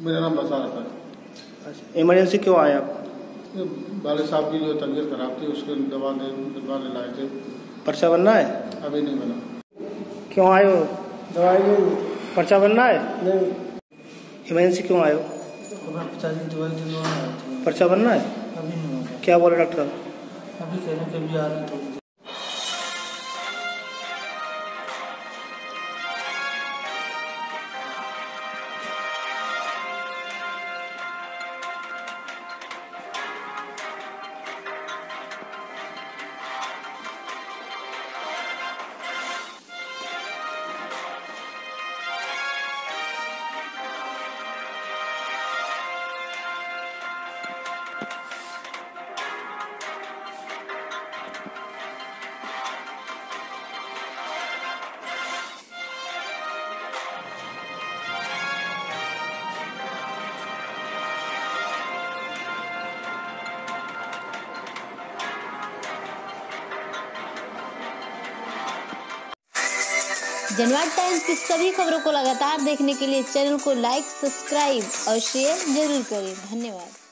मेरा नाम बसार था। अच्छा, इमरजेंसी क्यों आए आप? वाले साहब की जो तबीयत खराब थी, उसके दवा लाए थे। पर्चा बनना है? अभी नहीं बना। क्यों आए हो? दवाई नहीं। पर्चा बनना है? नहीं। इमरजेंसी क्यों आए हो? पिताजी दवाई दिलवाना है। पर्चा बनना है? अभी नहीं होगा। क्या बोले डॉक्टर? अभी कह रहे हैं कि अभी आ रहे हैं थोड़ी देर। जनवाद टाइम्स की सभी खबरों को लगातार देखने के लिए चैनल को लाइक, सब्सक्राइब और शेयर जरूर करें। धन्यवाद।